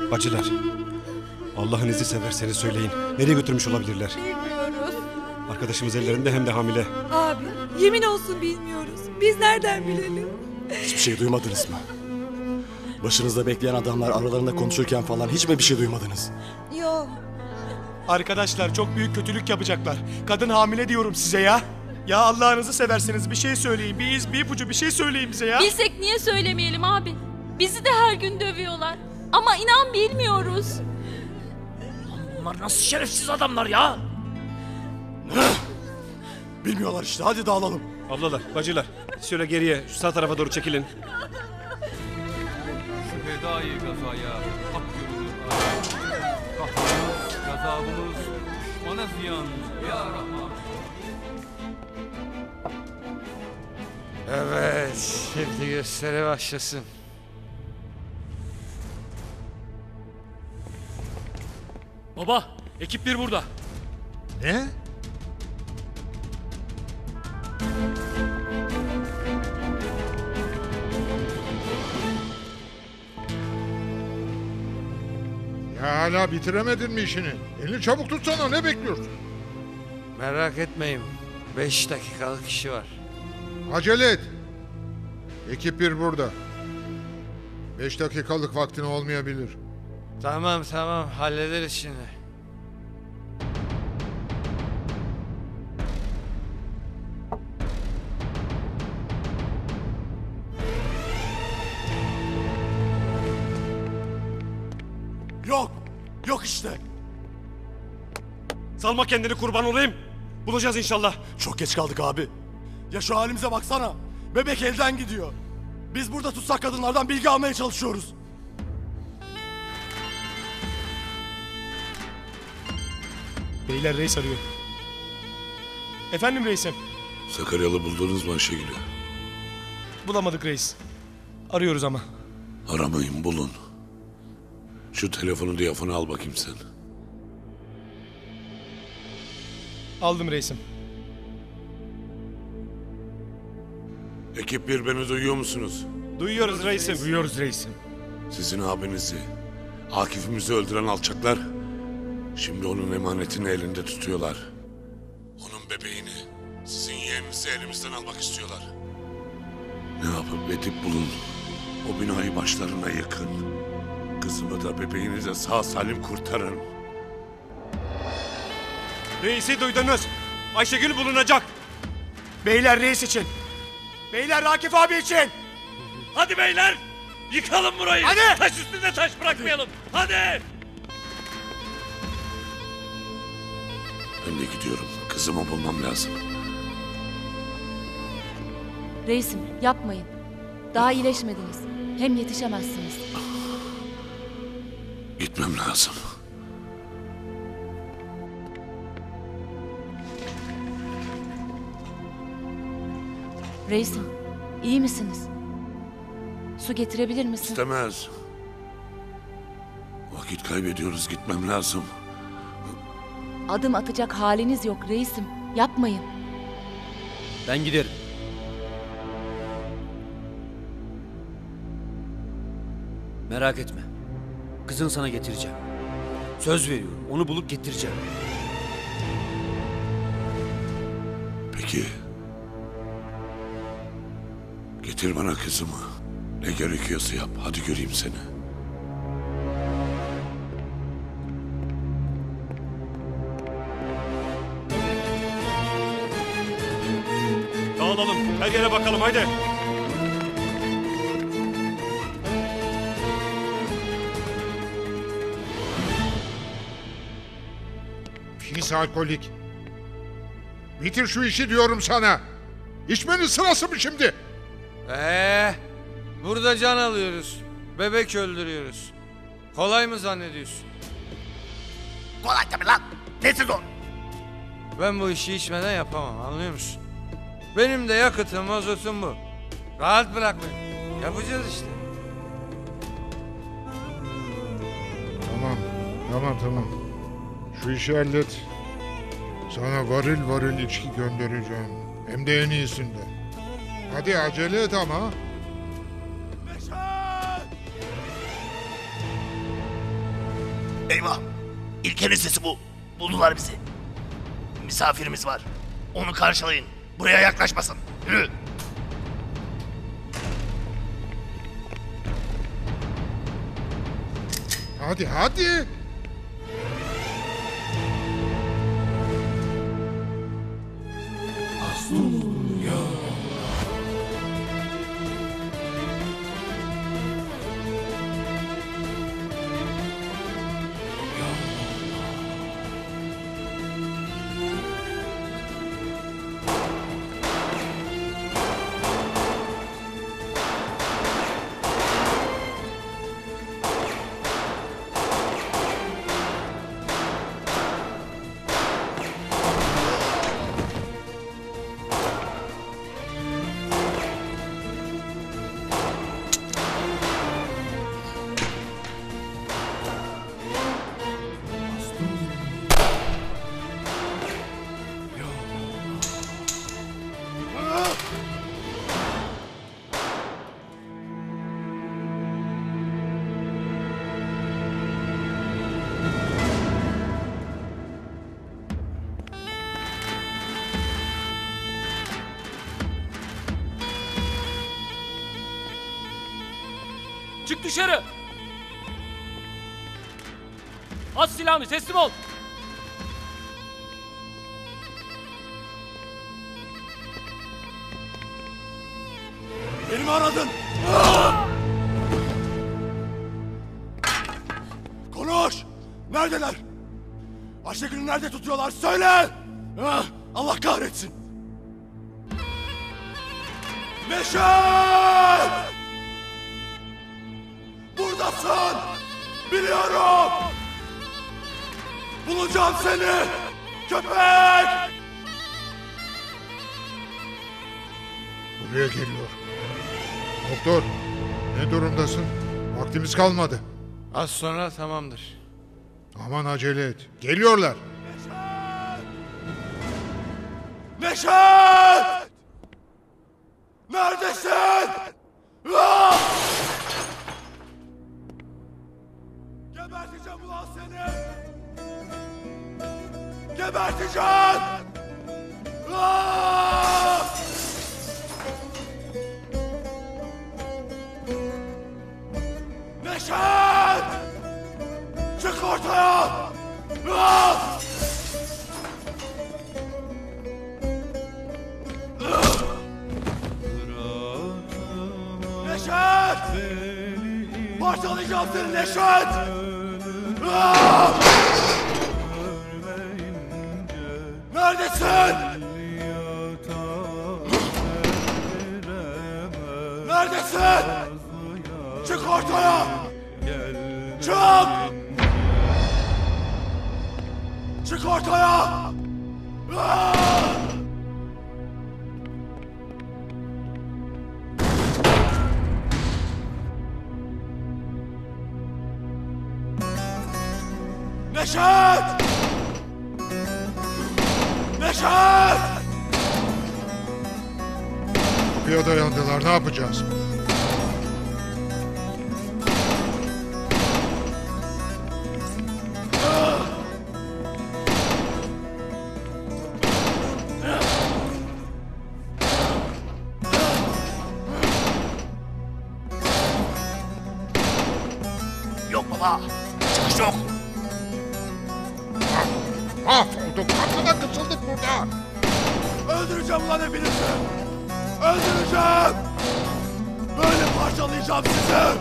Bacılar, Allah'ın izni severseniz söyleyin. Nereye götürmüş olabilirler? Bilmiyoruz. Arkadaşımız ellerinde hem de hamile. Abi yemin olsun bilmiyoruz. Biz nereden bilelim? Hiçbir şey duymadınız mı? Başınızda bekleyen adamlar aralarında konuşurken falan hiç mi bir şey duymadınız? Yok. Arkadaşlar çok büyük kötülük yapacaklar. Kadın hamile diyorum size ya. Ya Allah'ınızı severseniz bir şey söyleyin. Bir iz, bir ipucu bir şey söyleyin bize ya. Bilsek niye söylemeyelim abi? Bizi de her gün dövüyorlar. Ama inan bilmiyoruz. Bunlar nasıl şerefsiz adamlar ya? Bilmiyorlar işte, hadi dağılalım. Ablalar, bacılar, şöyle geriye, şu sağ tarafa doğru çekilin. Şu fedai gazaya hak görülür. Kahrımız, gazabımız, düşmana ziyan ya Rahman. Evet, şimdi gösteri başlasın. Baba, ekip bir burada. Ne? Ya hala bitiremedin mi işini? Elini çabuk tutsana, ne bekliyorsun? Merak etmeyin. 5 dakikalık işi var. Acele et. Ekip bir burada. 5 dakikalık vaktin olmayabilir. Tamam hallederiz şimdi. Yok işte. Salma kendini, kurban olayım. Bulacağız inşallah. Çok geç kaldık abi. Ya şu halimize baksana. Bebek elden gidiyor. Biz burada tutsak kadınlardan bilgi almaya çalışıyoruz. Beyler reis arıyor. Efendim reisim. Sakaryalı buldunuz mu Ayşegül'ü? Bulamadık reis. Arıyoruz ama. Aramayın, bulun. Şu telefonu diyafonu al bakayım sen. Aldım reisim. Ekip bir, beni duyuyor musunuz? Duyuyoruz reisim. Duyuyoruz reisim. Sizin abinizi, Akif'imizi öldüren alçaklar şimdi onun emanetini elinde tutuyorlar. Onun bebeğini, sizin yeğeninizi elimizden almak istiyorlar. Ne yapıp edip bulun. O binayı başlarına yakın. Kızımı da bebeğini de sağ salim kurtarın. Reisi duydunuz. Ayşegül bulunacak. Beyler reis için. Beyler Akif abi için. Hadi beyler! Yıkalım burayı! Hadi! Taş üstünde taş bırakmayalım! Hadi! Ben de gidiyorum. Kızımı bulmam lazım. Reisim yapmayın. Daha iyileşmediniz. Hem yetişemezsiniz. Gitmem lazım. Reisim iyi misiniz? Su getirebilir misin? İstemez. Vakit kaybediyoruz, gitmem lazım. Adım atacak haliniz yok reisim. Yapmayın. Ben giderim. Merak etme. Kızını sana getireceğim. Söz veriyorum, onu bulup getireceğim. Peki. Getir bana kızımı. Ne gerekiyorsa yap. Hadi göreyim seni. Dağılalım. Her yere bakalım haydi. Pis alkolik. Bitir şu işi diyorum sana. İçmenin sırası mı şimdi? Burada can alıyoruz. Bebek öldürüyoruz. Kolay mı zannediyorsun? Kolay tabii lan! Nesiz o? Ben bu işi içmeden yapamam, anlıyor musun? Benim de yakıtım, mazotum bu. Rahat bırak beni. Yapacağız işte. Tamam. Şu işi hallet. Sana varil varil içki göndereceğim. Hem de en iyisinden. Hadi acele et ama. Eyvah! İlker'in sesi bu. Buldular bizi. Misafirimiz var. Onu karşılayın. Buraya yaklaşmasın. Yürü! Hadi hadi. Çık dışarı. At silahını, teslim ol. Beni mi aradın? Konuş! Neredeler? Ayşegül'ü nerede tutuyorlar? Söyle! Allah kahretsin! Neşet! Buradasın! Biliyorum! Bulacağım seni! Köpek! Buraya geliyor. Doktor, ne durumdasın? Vaktimiz kalmadı. Az sonra tamamdır. Aman acele et. Geliyorlar. Neşet! Neredesin? Ah! Geberteceğim ulan seni! Geberteceğim! Ah! Neşet! Çık ortaya! Ah! Neşet! Parçalayacağım seni Neşet! Ah! Neredesin? Neredesin? Çık ortaya! Çık! Çık ortaya! Ah! Neşet! Neşet! Kapıya dayandılar. Ne yapacağız? Yok baba. Çıkış yok. Mahvolduk. Kapıda kısıldık burada. Öldüreceğim ulan hepinizi! Öldüreceğim! Böyle parçalayacağım sizi!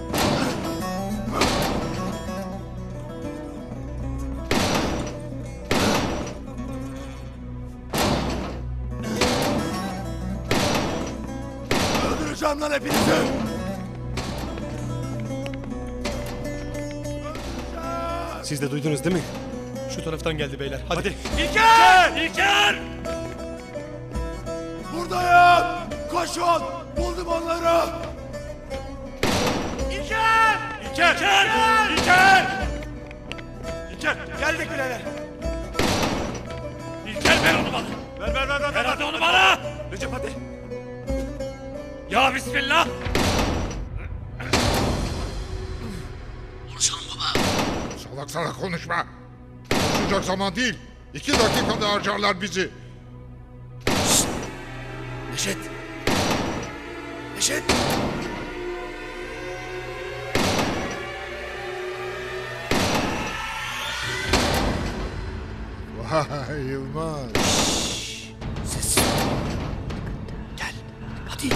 Öldüreceğim lan hepinizi! Siz de duydunuz değil mi? Şu taraftan geldi beyler. Hadi. İlker! İlker! Buradayım! Koşun! Buldum onları! İlker! İlker! İlker! İlker! İlker! Geldik birader. İlker ver onu bana. Ver hadi onu bana. Recep hadi. Ya bismillah. Konuşalım baba. Salak salak konuşma. Konuşacak zaman değil. 2 dakikada harcarlar bizi. Neşet. Neşet. Vay Yılmaz. Sessiz ol. Gel. Hadi.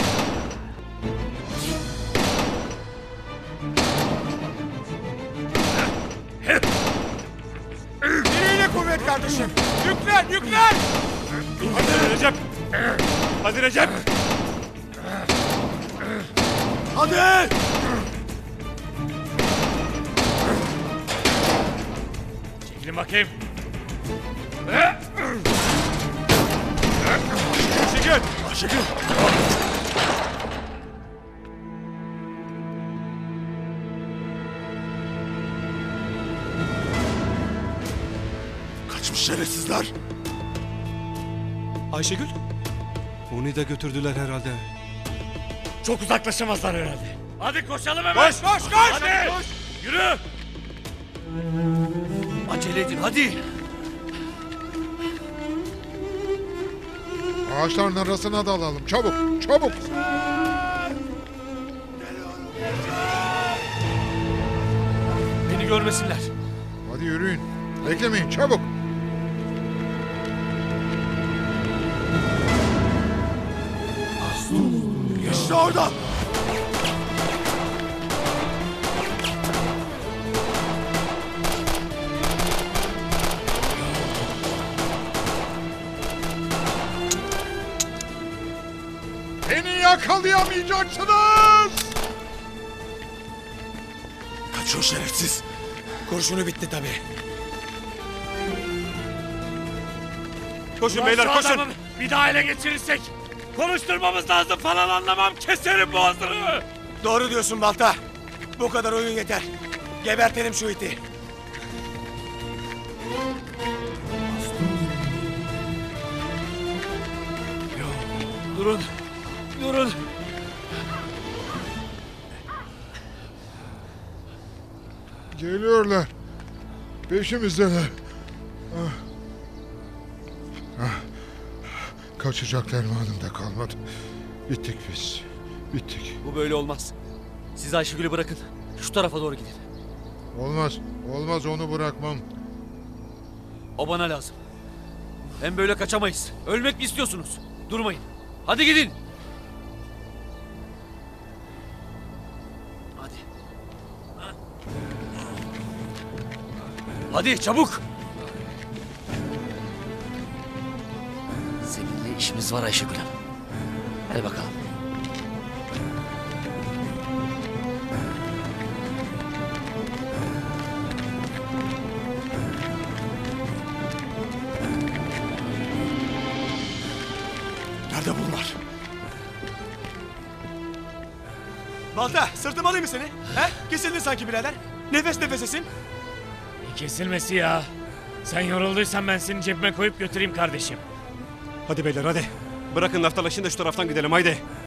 Direğine kuvvet kardeşim. Yüklen, yüklen. Hadi Recep. Hadi Recep. Hadi! Çekilin bakayım. Çekil. Ayşegül! Kaçmış şerefsizler. Ayşegül. Onu da götürdüler herhalde. Çok uzaklaşamazlar herhalde. Hadi koşalım hemen. Koş, koş, koş. Hadi. Koş. Yürü. Acele edin hadi. Ağaçların arasına dalalım. Çabuk, çabuk. Beni görmesinler. Hadi yürüyün. Beklemeyin, çabuk. İşte orada. Beni yakalayamayacaksınız. Kaçıyor şerefsiz. Kurşunu bitti tabii. Koşun beyler koşun. Bir daha ele geçirirsek konuşturmamız lazım falan anlamam. Keserim boğazını. Doğru diyorsun Balta. Bu kadar oyun yeter. Gebertelim şu iti. Durun. Durun. Geliyorlar. Peşimizdeler. Kaçacak dermanım da kalmadı. Bittik biz. Bittik. Bu böyle olmaz. Siz Ayşegül'ü bırakın. Şu tarafa doğru gidin. Olmaz. Olmaz, onu bırakmam. O bana lazım. Hem böyle kaçamayız. Ölmek mi istiyorsunuz? Durmayın. Hadi gidin. Hadi. Hadi çabuk. Seninle işimiz var Ayşegül Hanım. Hadi bakalım. Nerede bunlar? Balta sırtıma alayım mı seni? He? Kesildin sanki birader. Nefes nefesesin. Kesilmesi ya. Sen yorulduysan ben seni cebime koyup götüreyim kardeşim. Hadi beyler hadi. Bırakın laftalaşın da şu taraftan gidelim haydi.